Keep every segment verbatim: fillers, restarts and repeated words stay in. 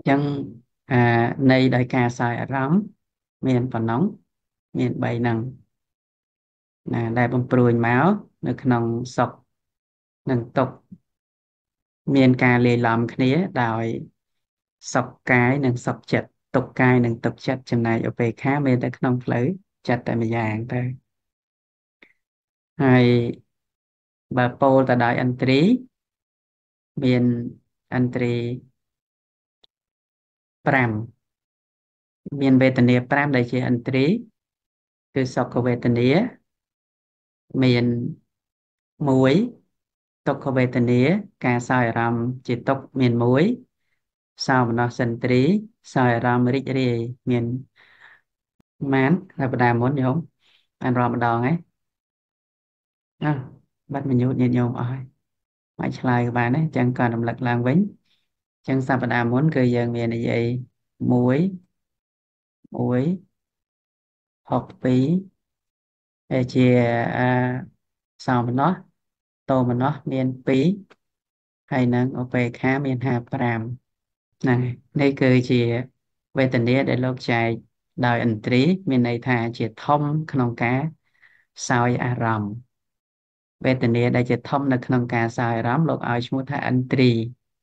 ចឹងអានៃដោយការសោយអារម្មណ៍មានប៉ុណ្ណឹងមានបីហ្នឹងណាដែលបំព្រួញមកនៅក្នុងសុខនិងទុក្ខមានការលាយឡំគ្នាដោយសុខកាយនិងសុខចិត្តទុក្ខកាយនិងទុក្ខចិត្តចំណែកឧបេក្ខាមានតែក្នុងផ្លូវចិត្តតែម្យ៉ាងទៅហើយបើពោលទៅដោយឥន្ទ្រីមានឥន្ទ្រីប្រាំមានវេទនាប្រាំដែលជាឥន្ទ្រីគឺសុខវេទនាមានមួយទុក្ខវេទនាការសោយអារម្មណ៍ជាទុក្ខមានមួយសោមនស្សិន្ទ្រីសោយអារម្មណ៍រីករាយមានម៉ានតែបដាមុនញោមបានរាប់ម្ដងហ៎អើបាត់មញូតញាតិញោមអស់ហើយមកឆ្លើយក៏បានដែរអញ្ចឹងក៏រំលឹកឡើងវិញអញ្ចឹងសប្តាហ៍មុនគឺយើងមាននិយាយមួយមួយហកពីរហើយជាអាសោមនស្សតោមនស្សមានពីរហើយនឹងឧបេក្ខាមានហាប្រាំហ្នឹងហើយនេះគឺជាវេទនាដែលលោកចែកដោយឥន្ទ្រីមានន័យថាជាធំក្នុងការសោយអារម្មណ៍វេទនាដែលជាធំនៅក្នុងការសោយអារម្មណ៍លោកឲ្យឈ្មោះថាឥន្ទ្រី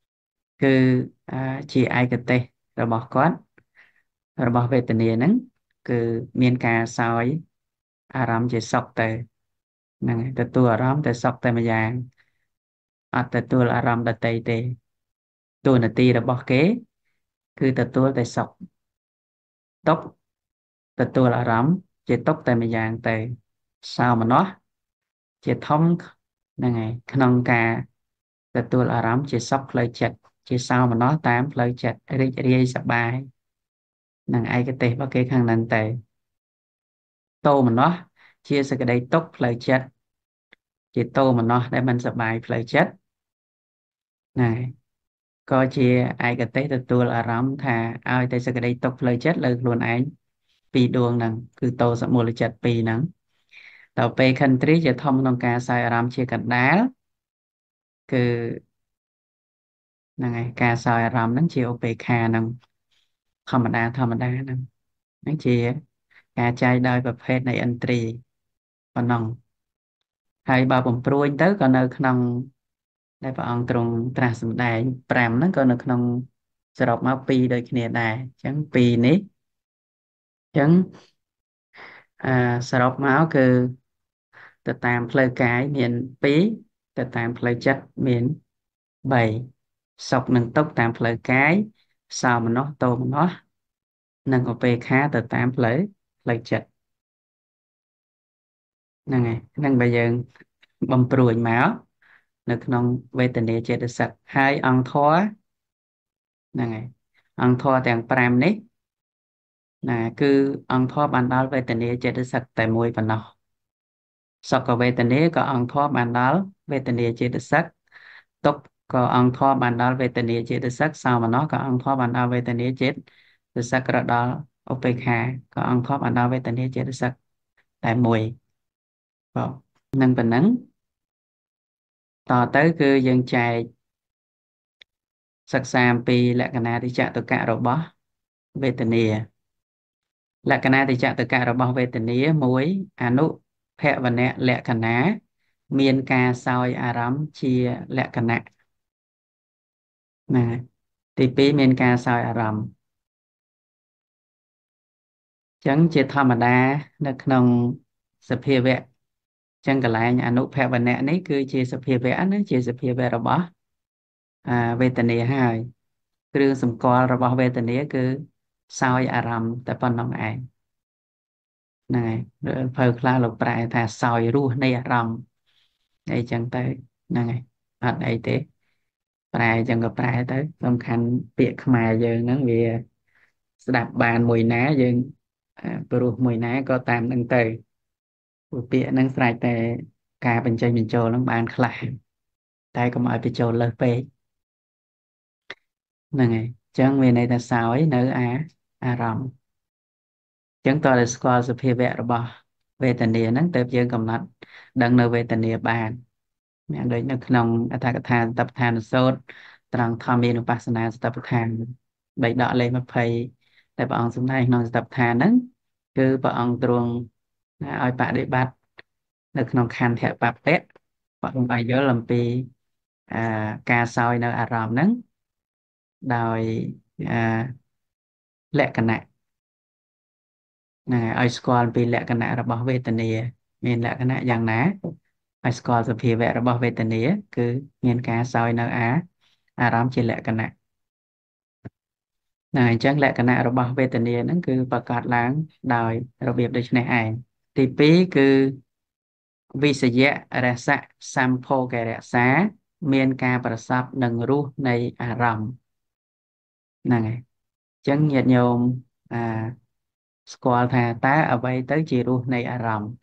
គឺជាឯកទេសរបស់គាត់របស់វេទនាហ្នឹងគឺមានការសោយអារម្មណ៍ជាសុខទៅហ្នឹងហើយទទួលអារម្មណ៍តែសុខតែម្យ៉ាងអត់ទទួលអារម្មណ៍ដទៃទេតួនាទីរបស់គេគឺទទួលតែសុខទុក្ខទទួលអារម្មណ៍ជាទុក្ខតែម្យ៉ាងទៅសោមនស្សជាធំហ្នឹងហើយក្នុងការទទួលអារម្មណ៍ជាសុខផ្លូវចិត្តជាសោមនស្សតាមផ្លូវចិត្តរីករាយសប្បាយនឹងឯកទេសរបស់គេខាងហ្នឹងទៅតោមនស្សជាសេចក្តីទុក្ខផ្លូវចិត្តជាតោមនស្សដែលមិនសប្បាយផ្លូវចិត្តណាក៏ជាឯកទេសទទួលអារម្មណ៍ថាឲ្យតែសេចក្តីទុក្ខផ្លូវចិត្តលើខ្លួនឯងពីរដួងហ្នឹងគឺតោសមូលចិត្តពីរហ្នឹងតទៅពេលខន្ទ្រីជាធំក្នុងការសោយអារម្មណ៍ជាកណ្ដាលគឺហ្នឹងហើយការសោយអារម្មណ៍ហ្នឹងជាឧបេក្ខាហ្នឹងធម្មតាធម្មតាហ្នឹងហ្នឹងជាការចែកដោយប្រភេទនៃឥន្ទ្រីប៉ុណ្ណឹងហើយបើបំព្រួយទៅក៏នៅក្នុងដែលព្រះអង្គទ្រង់ត្រាស់សម្ដែងប្រាំហ្នឹងក៏នៅក្នុងសរុបមកពីរដូចគ្នាដែរអញ្ចឹងពីរនេះអញ្ចឹងអាសរុបមកគឺទៅតាមផ្លូវកាយមានពីរទៅតាមផ្លូវចិត្តមានបីសុខនិងទុក្ខតាមផ្លូវកាយសោមនស្សតោមនស្សនិងឧបេក្ខាទៅតាមផ្លូវផ្លូវចិត្តហ្នឹងហើយហ្នឹងបើយើងបំព្រួយមកនៅក្នុងវេទនាចេតសិកហើយអង្គធម៌ហ្នឹងហើយអង្គធម៌ទាំងប្រាំនេះណាគឺអង្គធម៌បានដល់វេទនាចេតសិកតែមួយប៉ុណ្ណោះសុខវេទនាក៏អង្គធម៌បានដល់វេទនាចេតសិកទុក្ខក៏អង្គធម៌បានដល់វេទនាចេតសិកសោមនស្សក៏អង្គធម៌បានដល់វេទនាចេតសិករដល់ឧបេក្ខាក៏អង្គធម៌បានដល់វេទនាចេតសិកតែមួយបងនឹងប៉ុណ្ណឹងតទៅគឺយើងចែកសិក្សាអំពីលក្ខណៈតិចតុកៈរបស់វេទនាលក្ខណៈតិចតុកៈរបស់វេទនាមួយអនុភវនៈលក្ខណៈមានការសោយអារម្មណ៍ជាលក្ខណៈណាទីពីរមានការសោយអារម្មណ៍អញ្ចឹងជាធម្មតានៅក្នុងសភាវៈអញ្ចឹងកន្លែងអនុភវនៈនេះគឺជាសភាវៈណាជាសភាវៈរបស់អាវេទនាហើយគ្រឿងសម្គាល់របស់វេទនាគឺសោយអារម្មណ៍តែប៉ុណ្្នឹងឯងហ្នឹងហើយភៅខ្លះលោកប្រែថាសោយរសនៃអារម្មណ៍អីចឹងទៅហ្នឹងហើយអត់អីទេប្រែចឹងក៏ប្រែទៅសំខាន់ពាក្យខ្មែរយើងហ្នឹងវាស្ដាប់បានមួយណាយើងព្រោះមួយណាក៏តាមនឹងទៅព្រោះពាក្យហ្នឹងស្រេចតែការបញ្ចេញបញ្ចូលហ្នឹងបានខ្លះតែកុំឲ្យបញ្ចូលលើសពេកហ្នឹងហើយអញ្ចឹងមានន័យថាសោយនៅអាអារម្មណ៍អញ្ចឹងតើតែស្គាល់សភាវៈរបស់វេទនាហ្នឹងទើបយើងកំណត់ដឹងនៅវេទនាបានមានដូចនៅក្នុងអត្ថកថាសតិប្បដ្ឋានសូត្រត្រង់ធម្មានុបស្សនាសតិប្បដ្ឋានបីដកលេខยี่สิบតែព្រះអង្គសម្ដែងក្នុងសតបដ្ឋានហ្នឹងគឺព្រះអង្គទ្រង់ណាឲ្យបដិបត្តិនៅក្នុងខន្ធៈបព្វៈព្រះអង្គបញ្យល់អំពីអាការសោយនៅអារម្មណ៍ហ្នឹងដោយអាលក្ខណៈហ្នឹងហើយឲ្យស្គាល់ពីលក្ខណៈរបស់វេទនាមានលក្ខណៈយ៉ាងណាឲ្យស្គាល់សភាវៈរបស់វេទនាគឺមានការសោយនៅអាអារម្មណ៍ជាលក្ខណៈណាអញ្ចឹងលក្ខណៈរបស់វេទនាហ្នឹងគឺប្រកាសឡើងដោយរបៀបដូចនេះឯងទីពីរគឺវិសយៈរសៈសម្ភោគរក្សាមានការប្រសពនឹងរសនៃអារម្មណ៍ហ្នឹងហើយអញ្ចឹងញាតិញោមអាស្គាល់ថាតើអ្វីទៅជារសនៃអារម្មណ៍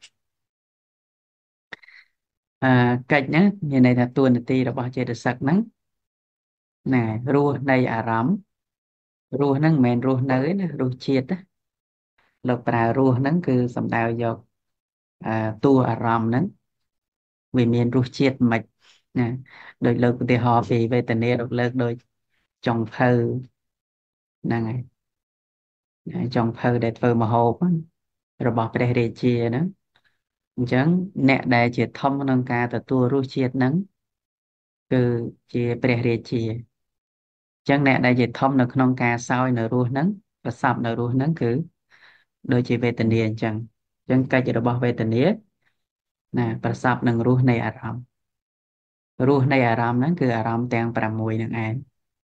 អឺកិច្ចណាមានន័យថាតួនាទីរបស់ចេតសិកហ្នឹងណារសនៃអារម្មណ៍រសហ្នឹងមិនមែនរសនៅទេណារសជាតិណាលោកប្រើរសហ្នឹងគឺសំដៅយកអឺតួអារម្មណ៍ហ្នឹងវាមានរសជាតិមិនណាដោយលើកឧទាហរណ៍ពីវេទនាលោកលើកដូចចុងភៅហ្នឹងហើយចុងភៅដែលធ្វើម្ហូបហ្នឹងរបស់ព្រះរាជាហ្នឹងអញ្ចឹងអ្នកដែលជាធំក្នុងការទទួលរសជាតិហ្នឹងគឺជាព្រះរាជាអញ្ចឹងអ្នកដែលជាធំនៅក្នុងការសោយនៅរសហ្នឹងប្រសពនៅរសហ្នឹងគឺដូចជាវេទនាអញ្ចឹងអញ្ចឹងកិច្ចរបស់វេទនាណាប្រសពនឹងរសនៃអារម្មណ៍រសនៃអារម្មណ៍ហ្នឹងគឺអារម្មណ៍ទាំងប្រាំមួយហ្នឹងឯង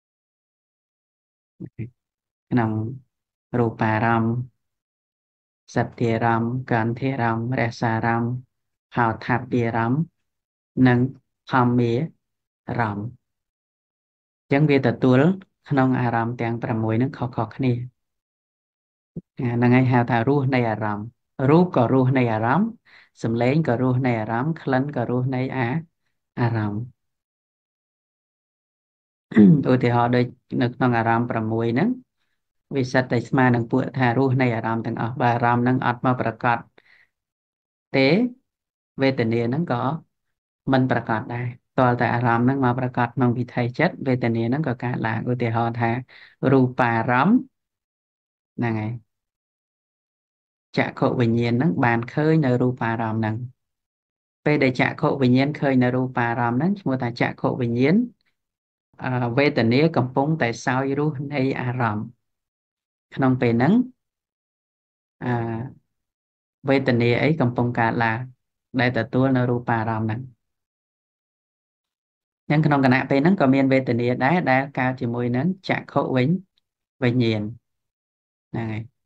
ក្នុងរូបារម្មណ៍សត្ធារម្មណ៍កន្ធារម្មណ៍រសារម្មណ៍ហោថាព្យារម្មណ៍និងធម្មារម្មណ៍អញ្ចឹងវាទទួលក្នុងអារម្មណ៍ទាំងប្រាំមួយហ្នឹងខុសៗគ្នាហ្នឹងហើយហៅថារសនៃអារម្មណ៍រូបក៏រសនៃអារម្មណ៍សំឡេងក៏រសនៃអារម្មណ៍ក្លិនក៏រសនៃអាអារម្មណ៍ឧទាហរណ៍ដូចនៅក្នុងអារម្មណ៍ប្រាំមួយហ្នឹងវាសិតតែស្មើនឹងពួកថារសនៃអារម្មណ៍ទាំងអស់បើអារម្មណ៍ហ្នឹងអត់មកប្រកបទេវេទនាហ្នឹងក៏មិនប្រកបដែរតើតែអារម្មណ៍ហ្នឹងមកប្រកបក្នុងវិថីចិត្តវេទនាហ្នឹងក៏កើតឡើងឧទាហរណ៍ថារូបារម្មណ៍ហ្នឹងហើយចក្ខុវិញ្ញាណហ្នឹងបានឃើញនៅរូបារម្មណ៍ហ្នឹងពេលដែលចក្ខុវិញ្ញាណឃើញនៅរូបារម្មណ៍ហ្នឹងឈ្មោះថាចក្ខុវិញ្ញាណអឺវេទនាកំពុងតែសោយរសនៃអារម្មណ៍ក្នុងពេលហ្នឹងអឺវេទនាអីកំពុងកើតឡើងដែលទទួលនៅរូបារម្មណ៍ហ្នឹងអញ្ចឹងក្នុងគណៈពេលហ្នឹងក៏មានវេទនាដែរដែលកើតជាមួយនឹងចក្ខុវិញវិញ្ញាណហ្នឹងហើយ